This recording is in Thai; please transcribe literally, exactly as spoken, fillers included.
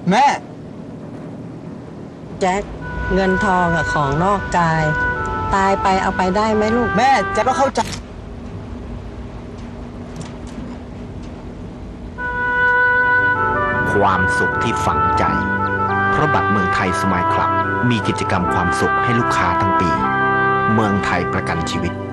แม่แจ็คเงินทองกับของนอกกาย ตายไปเอาไปได้ไหมลูกแม่แจ็คก็เข้าใจความสุขที่ฝังใจเพราะบัตรเมืองไทยสมายคลับมีกิจกรรมความสุขให้ลูกค้าทั้งปีเมืองไทยประกันชีวิต